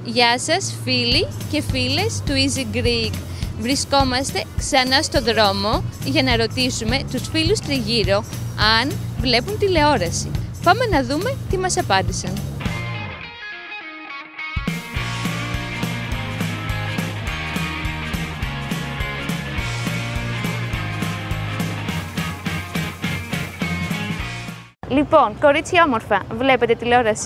Γεια σας φίλοι και φίλες του Easy Greek. Βρισκόμαστε ξανά στο δρόμο για να ρωτήσουμε τους φίλους τριγύρω αν βλέπουν τηλεόραση. Πάμε να δούμε τι μας απάντησαν. Λοιπόν, κορίτσια όμορφα, βλέπετε τηλεόραση?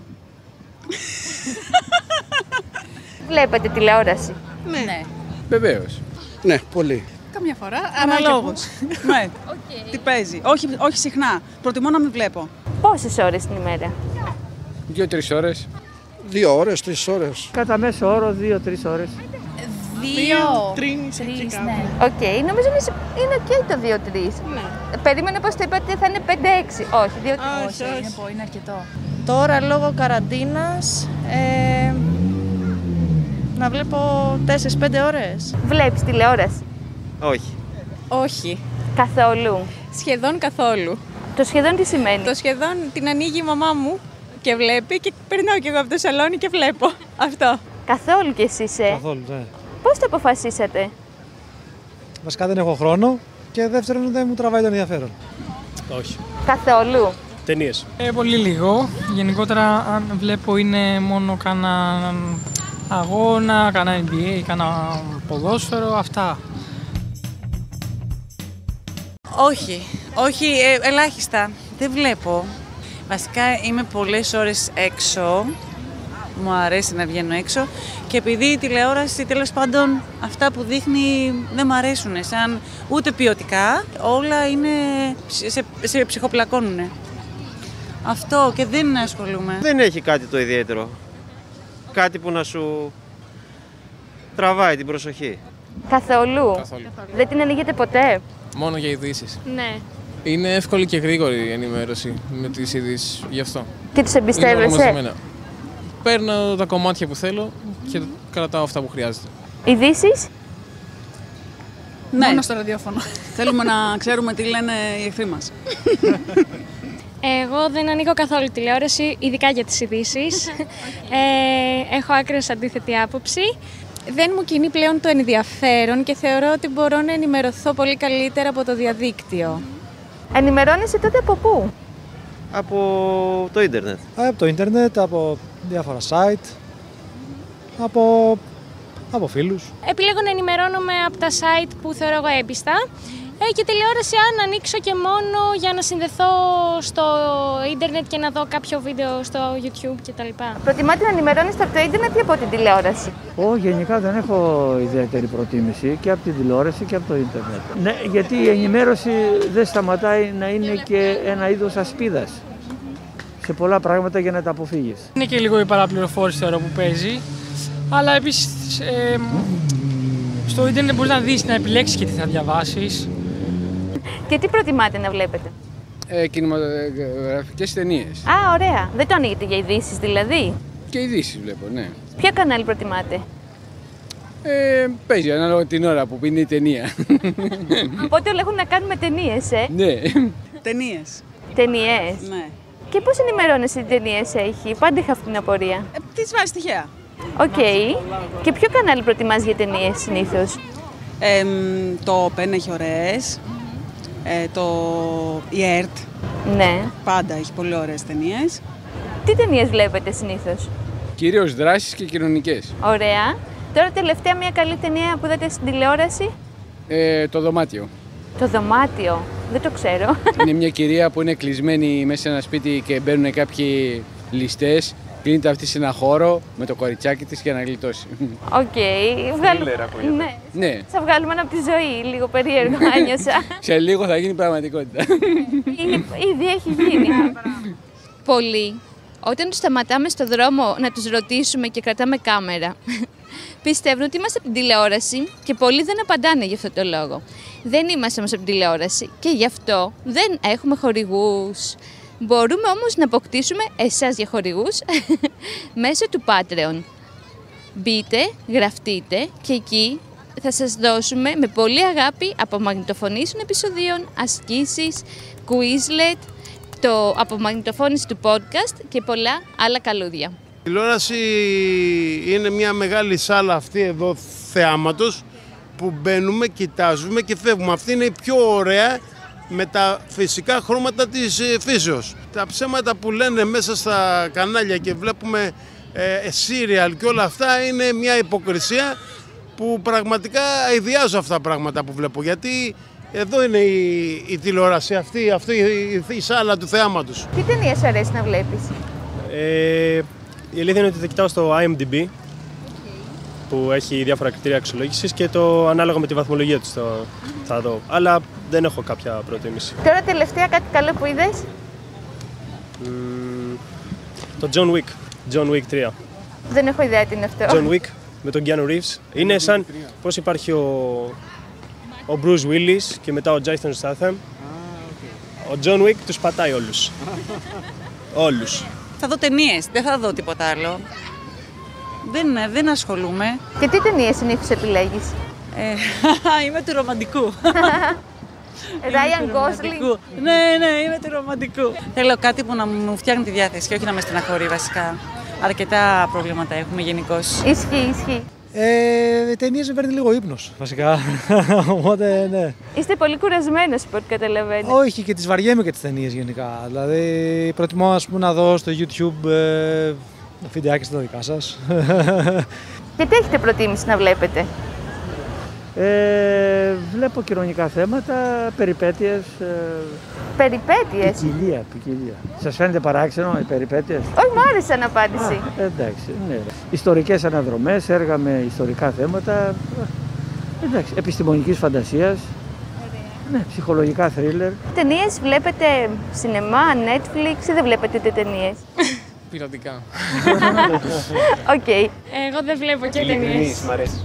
Βλέπετε τηλεόραση? Ναι. Βεβαίως. Ναι, πολύ. Καμιά φορά, αναλόγως. Ναι. Okay. Τι παίζει. Όχι συχνά. Προτιμώ να μην βλέπω. Πόσες ώρες την ημέρα? 2-3 ώρες. 2 ώρες, 3 ώρες. Κατά μέσο όρο 2-3 ώρες. 2-3, ναι. Οκ, νομίζω είναι ok το 2-3. Ναι. Περίμενα πως το είπατε θα είναι 5-6. Όχι, 2-3. Όχι, είναι αρκετό. Τώρα λόγω καραντίνας να βλέπω 4-5 ώρες. Βλέπεις τηλεόραση? Όχι. Όχι. Καθόλου? Σχεδόν καθόλου. Το σχεδόν τι σημαίνει? Το σχεδόν την ανοίγει η μαμά μου και βλέπει και περνάω κι εγώ από το σαλόνι και βλέπω. Αυτό. Καθόλου κι εσείς, Καθόλου, ναι. Πώς το αποφασίσατε? Βασικά δεν έχω χρόνο και δεύτερον δεν μου τραβάει το ενδιαφέρον. Όχι. Καθόλου? Ταινίες. Πολύ λίγο. Γενικότερα αν βλέπω είναι μόνο κάνα αγώνα, κάνα NBA, κάνα ποδόσφαιρο, αυτά. Όχι, ελάχιστα. Δεν βλέπω. Βασικά είμαι πολλές ώρες έξω. Μου αρέσει να βγαίνω έξω και επειδή η τηλεόραση τέλος πάντων αυτά που δείχνει δεν μου αρέσουν σαν ούτε ποιοτικά, όλα είναι σε ψυχοπλακώνουνε. Αυτό και δεν ασχολούμαι. Δεν έχει κάτι το ιδιαίτερο. Κάτι που να σου τραβάει την προσοχή. Καθόλου? Καθόλου. Δεν την ανοίγετε ποτέ? Μόνο για ειδήσεις. Ναι. Είναι εύκολη και γρήγορη η ενημέρωση με τις ειδήσεις, γι' αυτό. Και τους Είναι εμπιστεύεσαι? ορμοσμένα. Παίρνω τα κομμάτια που θέλω και κρατάω αυτά που χρειάζεται. Ειδήσεις? Ναι. Μόνο στο ραδιόφωνο. Θέλουμε να ξέρουμε τι λένε οι εχθροί μας. Εγώ δεν ανοίγω καθόλου τηλεόραση, ειδικά για τις ειδήσεις. Έχω άκρως αντίθετη άποψη. Δεν μου κινεί πλέον το ενδιαφέρον και θεωρώ ότι μπορώ να ενημερωθώ πολύ καλύτερα από το διαδίκτυο. Ενημερώνεσαι τότε από πού? Από το ίντερνετ. Από το ίντερνετ, από διάφορα site, από φίλους. Επιλέγω να ενημερώνομαι από τα site που θεωρώ εγώ έμπιστα και τηλεόραση αν ανοίξω και μόνο για να συνδεθώ στο ίντερνετ και να δω κάποιο βίντεο στο YouTube κτλ. Προτιμάτε να ενημερώνεστε από το ίντερνετ ή από την τηλεόραση? Γενικά δεν έχω ιδιαίτερη προτίμηση και από την τηλεόραση και από το ίντερνετ. Ναι, γιατί η ενημέρωση δεν σταματάει να είναι και ένα είδος ασπίδας σε πολλά πράγματα για να τα αποφύγεις. Είναι και λίγο η παραπληροφόρηση τώρα που παίζει, αλλά επίσης στο ίντερνετ μπορείς να δεις, να επιλέξεις και τι θα διαβάσεις. Και τι προτιμάτε να βλέπετε? Κινηματογραφικές ταινίες. Α, ωραία. Δεν το ανοίγετε για ειδήσεις δηλαδή? Και ειδήσεις βλέπω, ναι. Ποιο κανάλι προτιμάτε? Παίζει ανάλογα την ώρα που είναι η ταινία. Οπότε όλα έχουν να κάνουν με ταινίες, Ναι. Ταινίες. Ταινίες. Ναι. Και πώς ενημερώνεσαι τι ταινίες έχει? Πάντα είχα αυτή την απορία. Τις βάζεις τυχαία. Οκ. Και ποιο κανάλι προτιμάς για ταινίες συνήθως? Το ΠΕΝ έχει ωραίες. Η ΕΡΤ. Ναι. Πάντα έχει πολύ ωραίες ταινίες. Τι ταινίες βλέπετε συνήθως? Κυρίως δράσεις και κοινωνικές. Ωραία. Τώρα τελευταία μια καλή ταινία που είδατε στην τηλεόραση? Το δωμάτιο. Το δωμάτιο. Δεν το ξέρω. Είναι μια κυρία που είναι κλεισμένη μέσα σε ένα σπίτι και μπαίνουν κάποιοι ληστές. Κλείνεται αυτή σε ένα χώρο με το κοριτσάκι της για να γλιτώσει. Οκ. Ναι. Θα βγάλουμε ένα από τη ζωή. Λίγο περίεργο άνιωσα. Σε λίγο θα γίνει πραγματικότητα. Ήδη έχει γίνει. Πολλοί, όταν τους σταματάμε στο δρόμο να τους ρωτήσουμε και κρατάμε κάμερα, πιστεύουν ότι είμαστε από την τηλεόραση και πολλοί δεν απαντάνε γι' αυτό το λόγο. Δεν είμαστε όμως από την τηλεόραση και γι' αυτό δεν έχουμε χορηγούς. Μπορούμε όμως να αποκτήσουμε εσάς για χορηγούς μέσω του Patreon. Μπείτε, γραφτείτε και εκεί θα σας δώσουμε με πολύ αγάπη απομαγνητοφωνήσεις των επεισοδίων, ασκήσεις, Quizlet, το απομαγνητοφώνηση του podcast και πολλά άλλα καλούδια. Η τηλεόραση είναι μια μεγάλη σάλα αυτή εδώ θεάματος που μπαίνουμε, κοιτάζουμε και φεύγουμε. Αυτή είναι η πιο ωραία με τα φυσικά χρώματα της φύσεως. Τα ψέματα που λένε μέσα στα κανάλια και βλέπουμε σύριαλ και όλα αυτά είναι μια υποκρισία που πραγματικά αηδιάζω αυτά τα πράγματα που βλέπω. Γιατί εδώ είναι η τηλεόραση, αυτή η σάλα του θεάματος. Τι ταινίες σου αρέσει να βλέπεις? Η αλήθεια είναι ότι θα κοιτάω στο IMDb που έχει διάφορα κριτήρια αξιολόγησης και το ανάλογα με τη βαθμολογία του θα δω. Αλλά δεν έχω κάποια προτίμηση. Τώρα τελευταία κάτι καλό που είδες? Το John Wick. John Wick 3. Δεν έχω ιδέα τι είναι αυτό. John Wick με τον Keanu Reeves. Είναι σαν πώς υπάρχει ο Bruce Willis και μετά ο Jason Statham. Ο John Wick τους πατάει όλους. Όλους. Θα δω ταινίες, δεν θα δω τίποτα άλλο. Δεν ασχολούμαι. Και τι ταινίες συνήθως επιλέγεις? Είμαι του ρομαντικού. Ryan Gosling. Ναι, είμαι του ρομαντικού. Θέλω κάτι που να μου φτιάχνει τη διάθεση και όχι να με στεναχωρεί βασικά. Αρκετά προβλήματα έχουμε γενικώς. Ισχύει. Ταινίες με παίρνει λίγο ύπνος, βασικά. Οπότε, ναι. Είστε πολύ κουρασμένος, από ό,τι καταλαβαίνω. Όχι, και τις βαριέμαι και τις ταινίες γενικά. Δηλαδή, προτιμώ ας πούμε, να δω στο YouTube βιντεάκια στα δικά σας. Και τι έχετε προτίμηση να βλέπετε? Βλέπω κοινωνικά θέματα, περιπέτειες. Περιπέτειες? Ποικιλία. Σας φαίνεται παράξενο οι περιπέτειες? Όχι, μου άρεσε σαν απάντηση. Εντάξει, ναι. Ιστορικές αναδρομές, έργα με ιστορικά θέματα. Εντάξει, επιστημονικής φαντασίας. Ναι, ψυχολογικά θρίλερ. Ταινίες βλέπετε σινεμά, Netflix ή δεν βλέπετε ούτε ταινίες? Πειρατικά. Οκ. Εγώ δεν βλέπω και ταινίες. Μ' αρέσει.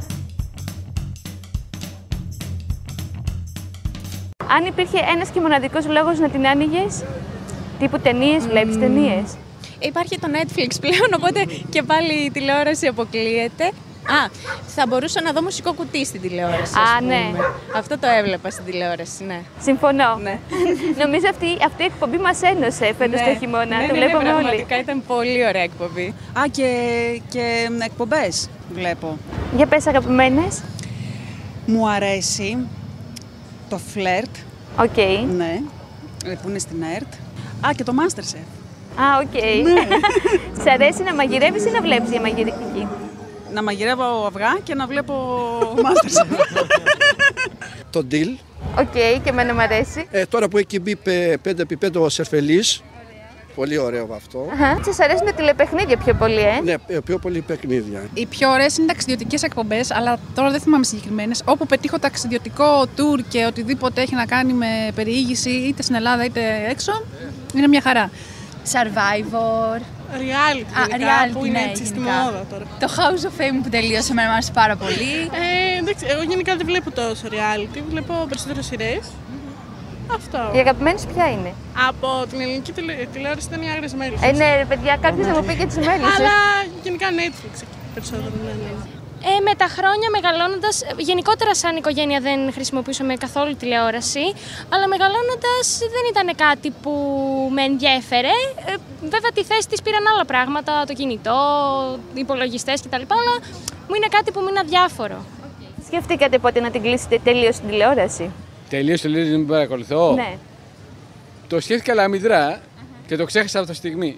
Αν υπήρχε ένας και μοναδικός λόγος να την άνοιγες, τύπου ταινίες, βλέπεις ταινίες? Υπάρχει το Netflix πλέον, οπότε και πάλι η τηλεόραση αποκλείεται. Θα μπορούσα να δω μουσικό κουτί στην τηλεόραση. Ναι. Αυτό το έβλεπα στην τηλεόραση, ναι. Συμφωνώ. Ναι. Νομίζω αυτή η εκπομπή μας ένωσε φέτος το χειμώνα. Το βλέπαμε όλοι. Πραγματικά ήταν πολύ ωραία εκπομπή. Και εκπομπές βλέπω. Για πες αγαπημένες. Μου αρέσει το φλερτ. Οκ. Ναι, που είναι στην ΕΡΤ. Και το Masterchef. Οκ. Σ' αρέσει να μαγειρεύεις ή να βλέπεις για μαγειρική? Να μαγειρεύω αυγά και να βλέπω Masterchef. Το Deal. Οκ, και εμένα μου αρέσει. Τώρα που έχει μπει 5x5 ο Σερφελής. Πολύ ωραίο αυτό. Σας αρέσουν τα τηλεπαιχνίδια πιο πολύ, Ναι, πιο πολύ παιχνίδια. Οι πιο ωραίες είναι ταξιδιωτικές εκπομπές, αλλά τώρα δεν θυμάμαι συγκεκριμένες. Όπου πετύχω ταξιδιωτικό tour και οτιδήποτε έχει να κάνει με περιήγηση, είτε στην Ελλάδα είτε έξω, είναι μια χαρά. Survivor. Reality, που είναι έτσι στη μόδα τώρα. Το House of Fame που τελείωσε, εμένα μου άρεσε πάρα πολύ. Εντάξει, εγώ γενικά δεν βλέπω τόσο reality, βλέπω περισσότερες σειρές. Αυτό. Η αγαπημένη σου ποια είναι? Από την ελληνική τηλεόραση ήταν οι Άγριες Μέλισσες. Ναι, ρε παιδιά, κάποιος να μου πει και τις Μέλισσες. Αλλά γενικά Netflix περισσότερο, ναι. Με τα χρόνια μεγαλώνοντας, γενικότερα σαν οικογένεια δεν χρησιμοποιούσαμε καθόλου τηλεόραση, αλλά μεγαλώνοντας δεν ήταν κάτι που με ενδιέφερε. Βέβαια τη θέση της πήραν άλλα πράγματα, το κινητό, υπολογιστές κτλ. Αλλά μου είναι κάτι που μείνει αδιάφορο. Σκεφτήκατε πότε να την κλείσετε τελείως την τηλεόραση? Τελείως δεν παρακολουθώ. Ναι. Το σκέφτηκα λαμιδρά και το ξέχασα από τη στιγμή.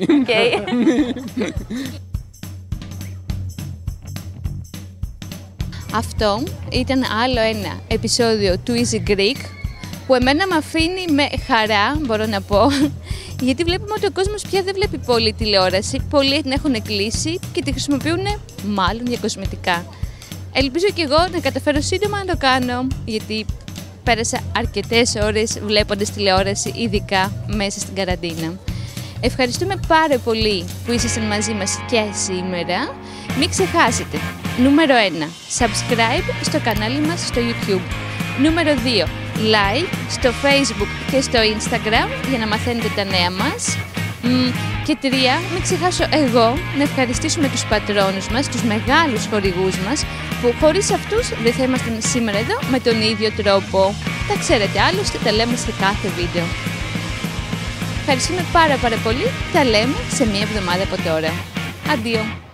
Αυτό ήταν άλλο ένα επεισόδιο του Easy Greek που εμένα με αφήνει με χαρά, μπορώ να πω, γιατί βλέπουμε ότι ο κόσμος πια δεν βλέπει πολύ τηλεόραση, πολλοί την έχουν κλείσει και τη χρησιμοποιούν μάλλον για κοσμητικά. Ελπίζω και εγώ να καταφέρω σύντομα να το κάνω, γιατί πέρασα αρκετές ώρες βλέποντας τηλεόραση, ειδικά μέσα στην καραντίνα. Ευχαριστούμε πάρα πολύ που ήσασταν μαζί μας και σήμερα. Μην ξεχάσετε, νούμερο 1, subscribe στο κανάλι μας στο YouTube. Νούμερο 2, like στο Facebook και στο Instagram για να μαθαίνετε τα νέα μας. Και 3, μην ξεχάσω εγώ να ευχαριστήσουμε τους πατρόνους μας, τους μεγάλους χορηγούς μας, που χωρίς αυτούς δεν θα ήμασταν σήμερα εδώ με τον ίδιο τρόπο. Τα ξέρετε άλλωστε, τα λέμε σε κάθε βίντεο. Ευχαριστούμε πάρα πολύ, τα λέμε σε μία εβδομάδα από τώρα. Αντίο.